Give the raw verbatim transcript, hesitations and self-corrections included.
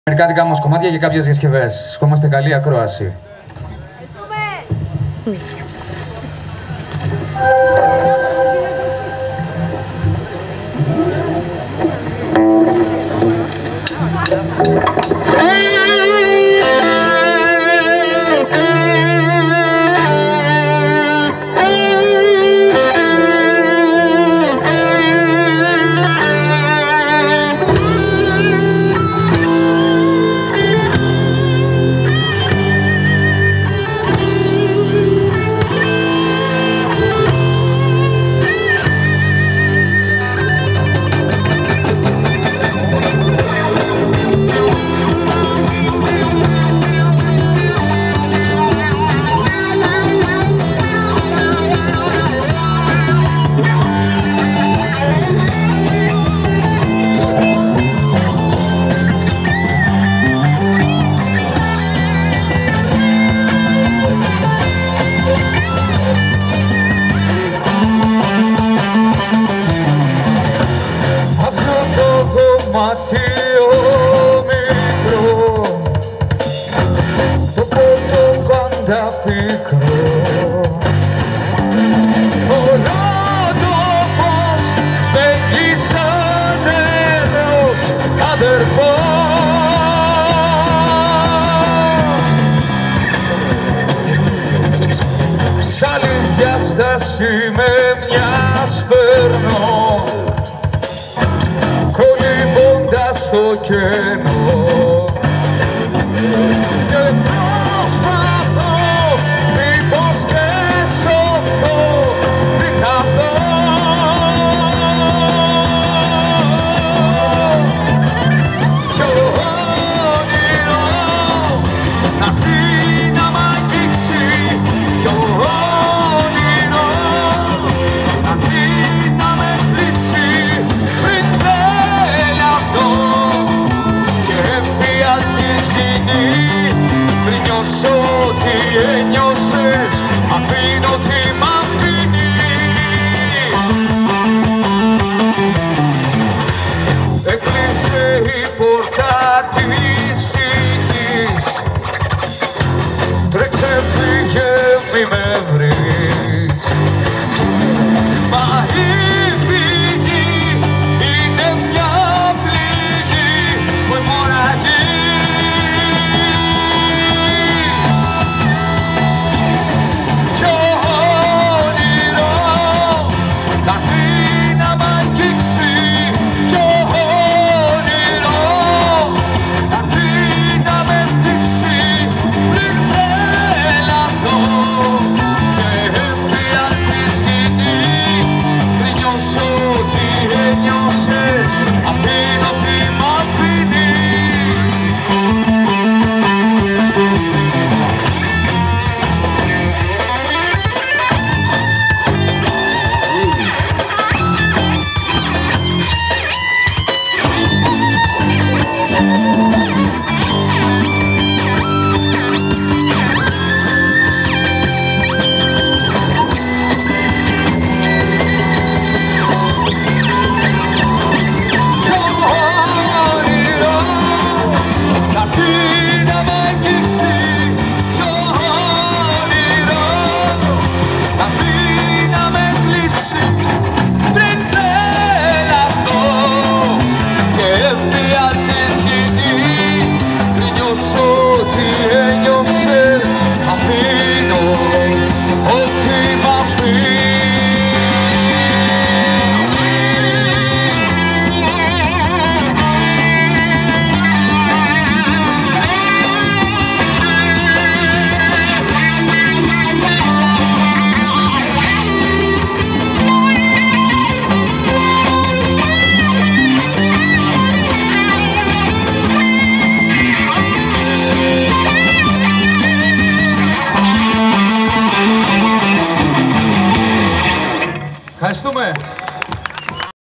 Μερικά δικά μας κομμάτια για κάποιες διασκευές. Ευχόμαστε καλή ακρόαση. Ματίο μικρό, το πρώτο πάντα πικρό, όλο το φως φεγγεί σαν νερός αδερφός. Σ' άλλη διάσταση με μιας περνώ, στο κενό και προσπαθώ μήπως και σωθώ, τι θα δω. Κι όνειρο να έρθει να μ' αγγίξει, κι όνειρο να έρθει να με πλήσει πριν τέλει αυτό. Πριν νιώσω τι ένιωσα.